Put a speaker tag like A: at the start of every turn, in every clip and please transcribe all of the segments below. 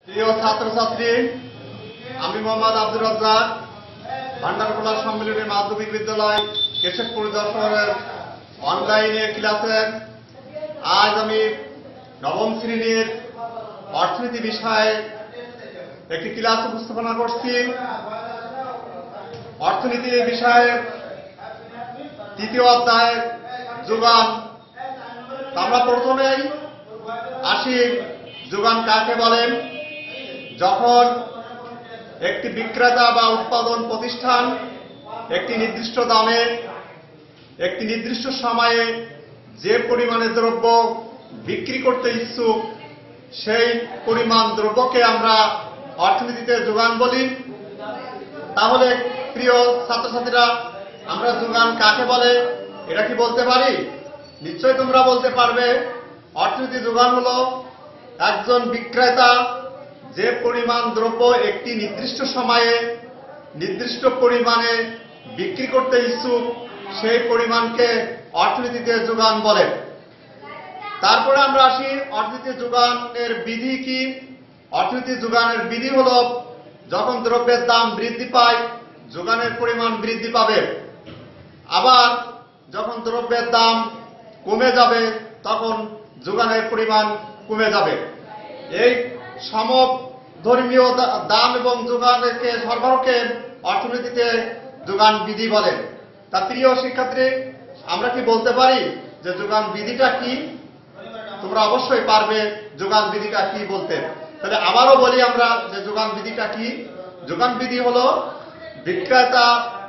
A: প্রিয় ছাত্রছাত্রী, আমি মোহাম্মদ আব্দুর রাজ্জাক, ভান্ডারকোলা সম্মিলনী মাধ্যমিক বিদ্যালয় কেশবপুর যশোরের অনলাইনে ক্লাসের আজ আমি নবম শ্রেণীর অর্থনীতি বিষয়ে একটি ক্লাস উপস্থাপনা করছি। অর্থনীতি বিষয়ে তৃতীয় অধ্যায় যোগান। আমরা প্রথমেই আসি যোগান কাকে বলেন। যখন একটি বিক্রেতা বা উৎপাদন প্রতিষ্ঠান একটি নির্দিষ্ট দামে একটি নির্দিষ্ট সময়ে যে পরিমাণে দ্রব্য বিক্রি করতে ইচ্ছুক, সেই পরিমাণ দ্রব্যকে আমরা অর্থনীতিতে যোগান বলি। তাহলে প্রিয় ছাত্রছাত্রীরা, আমরা যোগান কাকে বলে এটা কি বলতে পারি? নিশ্চয়ই তোমরা বলতে পারবে। অর্থনীতি যোগান হলো একজন বিক্রেতা যে পরিমাণ দ্রব্য একটি নির্দিষ্ট সময়ে নির্দিষ্ট পরিমাণে বিক্রি করতে ইচ্ছুক, সেই পরিমাণকে অর্থনীতিতে যোগান বলে। তারপরে আমরা আসি অর্থনীতি যোগানের বিধি কি। অর্থনীতি যোগানের বিধি হলো যখন দ্রব্যের দাম বৃদ্ধি পায়, যোগানের পরিমাণ বৃদ্ধি পাবে। আবার যখন দ্রব্যের দাম কমে যাবে, তখন যোগানের পরিমাণ কমে যাবে। এই সমধর্মীয় দাম এবং যোগানকে সরবরাহকে অর্থনীতিতে যোগান বিধি বলেন। তা প্রিয় শিক্ষার্থী, আমরা কি বলতে পারি যে যোগান বিধিটা কি? তোমরা অবশ্যই পারবে যোগান বিধিটা কি বলতে। তাহলে আবারও বলি আমরা যে যোগান বিধিটা কি। যোগান বিধি হলো বিক্রেতা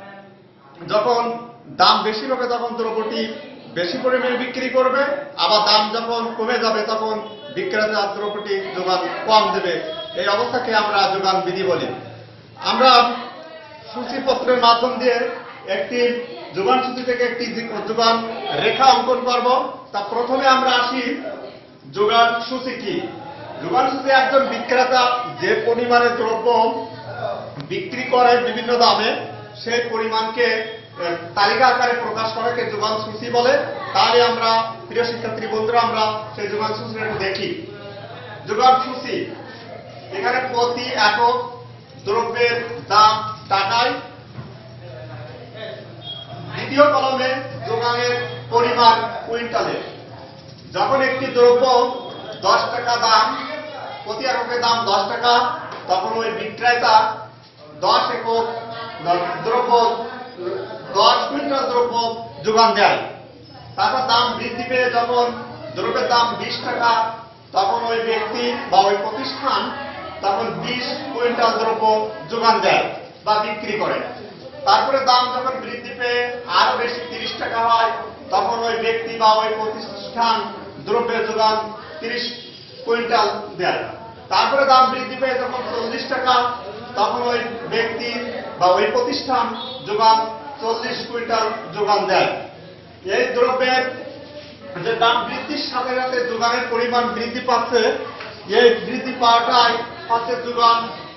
A: যখন দাম বেশি হবে তখন দ্রব্যটি বেশি পরিমাণে বিক্রি করবে, আবার দাম যখন কমে যাবে তখন বিক্রেতা দ্রব্যটি যোগান কম দেবে। এই অবস্থাকে আমরা যোগান বিধি বলি। আমরা সূচিপত্রের মাধ্যম দিয়ে একটি যোগান সূচি থেকে একটি যোগান রেখা অঙ্কন করব। তা প্রথমে আমরা আসি যোগান সূচি কি। যোগান সূচি একজন বিক্রেতা যে পরিমাণে দ্রব্য বিক্রি করে বিভিন্ন দামে, সেই পরিমাণকে তালিকা আকারে প্রকাশ করাকে যোগান সূচি বলে। তাহলে আমরা প্রিয় শিক্ষার্থী বন্ধুরা, আমরা সেই যোগান সূচিটা একটু দেখি। যোগান সূচি, এখানে প্রতি একক দ্রব্যের দাম টাকায়, দ্বিতীয় কলমে যোগানের পরিমাণ কুইন্টালে। যখন একটি দ্রব্য 10 টাকা দাম, প্রতি এককের দাম 10 টাকা, তখন ওই বিক্রেতা 10 একক দ্রব্য 10 কুইন্টাল দ্রব্য যোগান দেয়। তারপর দাম বৃদ্ধি পেয়ে যখন দ্রব্যের দাম 20 টাকা, তখন ওই ব্যক্তি বা ওই প্রতিষ্ঠান তখন 20 কুইন্টাল দ্রব্য যোগান দেয় বা বিক্রি করে। তারপরে দাম যখন বৃদ্ধি পেয়ে আরো বেশি 30 টাকা হয়, তখন ওই ব্যক্তি বা ওই প্রতিষ্ঠান দ্রব্যের যোগান 30 কুইন্টাল দেয়। তারপরে দাম বৃদ্ধি পেয়ে যখন 40 টাকা, তখন ওই ব্যক্তি বা ওই প্রতিষ্ঠান যোগান 40 কুইন্টাল যোগান দেয়। এই দ্রব্যের যে দাম বৃদ্ধির সাথে সাথে যোগানের পরিমাণ বৃদ্ধি পাচ্ছে, এই বৃদ্ধি পাওয়াটাই হচ্ছে যোগান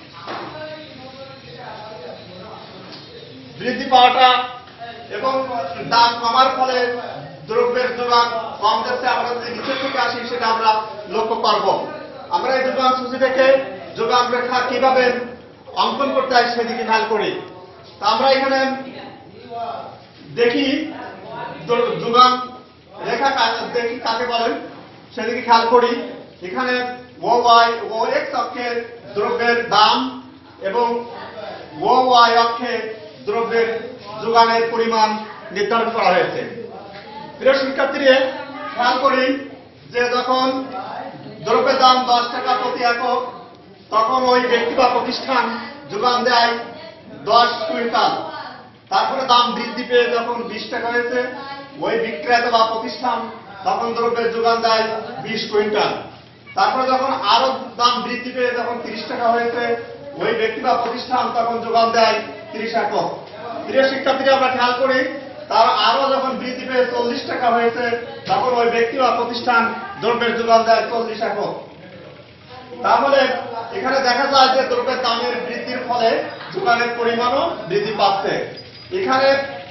A: বৃদ্ধি পাওয়াটা। এবং দাম কমার ফলে দ্রব্যের যোগান কম যাচ্ছে। আমরা যদি নিচের থেকে আসি সেটা আমরা লক্ষ্য করব। আমরা এই যোগান সূচি থেকে যোগান রেখা কিভাবে অঙ্কন করতে হয় সেদিকে খেয়াল করি। তা আমরা এখানে দেখি যোগান রেখা দেখি কাকে বলেন সেদিকে খেয়াল করি। এখানে ও ওয়াই ও এক্স অক্ষে দ্রব্যের দাম এবং ও ওয়াই অক্ষে দ্রব্যের যোগানের পরিমাণ নির্ধারণ করা হয়েছে। প্রিয় শিক্ষার্থীরা, খেয়াল করি যে যখন দ্রব্যের দাম 10 টাকা প্রতি একক, তখন ওই ব্যক্তি বা প্রতিষ্ঠান যোগান দেয় 10 কুইন্টাল। তারপরে দাম বৃদ্ধি পেয়ে যখন 20 টাকা হয়েছে, ওই বিক্রেতা বা প্রতিষ্ঠান তখন দ্রব্যের যোগান দেয় 20 কুইন্টাল। তারপরে যখন আরো দাম বৃদ্ধি পেয়ে যখন 30 টাকা হয়েছে, ওই ব্যক্তি বা প্রতিষ্ঠান তখন যোগান দেয় 30 একক। প্রিয় শিক্ষার্থীরা, আমরা খেয়াল করি তার আরো যখন বৃদ্ধি পেয়ে 40 টাকা হয়েছে, তখন ওই ব্যক্তি বা প্রতিষ্ঠান দ্রব্যের যোগান দেয় 40 একক। তাহলে এখানে দেখা যায় যে দ্রব্যের দামের বৃদ্ধির ফলে যোগানের পরিমাণও বৃদ্ধি পাচ্ছে। এখানে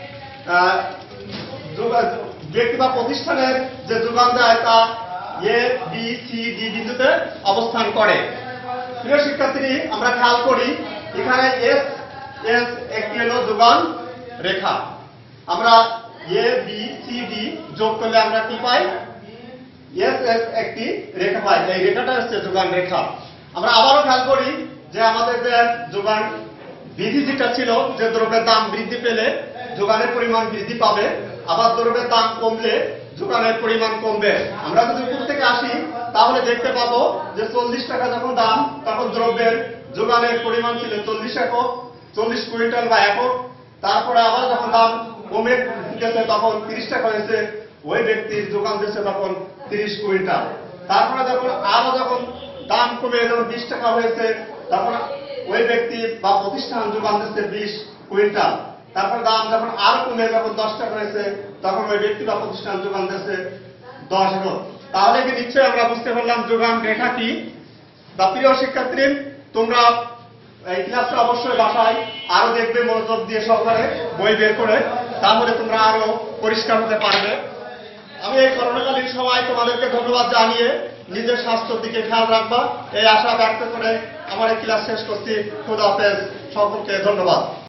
A: ব্যক্তি বা প্রতিষ্ঠানের যে যোগান দেয় তা এ বি সি ডি বিন্দুতে অবস্থান করে। প্রিয় শিক্ষার্থী, আমরা খেয়াল করি এখানে এস এস একটি হলো যোগান রেখা। আমরা এ বি সি ডি যোগ করলে আমরা কি পাই? এস এস একটি রেখা পাই। এই রেখাটা হচ্ছে যোগান রেখা। আমরা আবারও খেয়াল করি যে আমাদের যে যোগান বিধি যেটা ছিল, যে দ্রব্যের দাম বৃদ্ধি পেলে যোগানের পরিমাণ বৃদ্ধি পাবে, আবার দ্রব্যের দাম কমলে যোগানের পরিমাণ কমবে। আমরা যদি উপর থেকে আসি তাহলে দেখতে পাবো যে 40 টাকা যখন দাম, তখন দ্রব্যের যোগানের পরিমাণ ছিল 40 একক, 40 কুইন্টাল বা একক। তারপরে আবার যখন দাম কমে গেছে তখন 30 টাকা হয়েছে, ওই ব্যক্তির যোগান দিচ্ছে তখন 30 কুইন্টাল। তারপরে যখন দাম কমে যখন 20 টাকা হয়েছে তখন ওই ব্যক্তি বা প্রতিষ্ঠান যোগান দিচ্ছে 20 কুইন্টাল। তারপর দাম যখন আর কমে যখন 10 টাকা হয়েছে তখন ওই ব্যক্তি বা প্রতিষ্ঠান যোগান দিচ্ছে 10 একক। তাহলে কি নিশ্চয়ই আমরা বুঝতে পারলাম যোগান রেখা কি। বা প্রিয় শিক্ষার্থী, তোমরা এই ক্লাসটা অবশ্যই বাসায় আরো দেখবে মনোযোগ দিয়ে সহকারে, বই বের করে, তাহলে তোমরা আরো পরিষ্কার হতে পারবে। আমি এই করোনাকালীন সময় তোমাদেরকে ধন্যবাদ জানিয়ে নিজের স্বাস্থ্যের দিকে খেয়াল রাখবা এই আশা ব্যক্ত করে আমার এই ক্লাস শেষ করছি। খোদা হাফেজ, সকলকে ধন্যবাদ।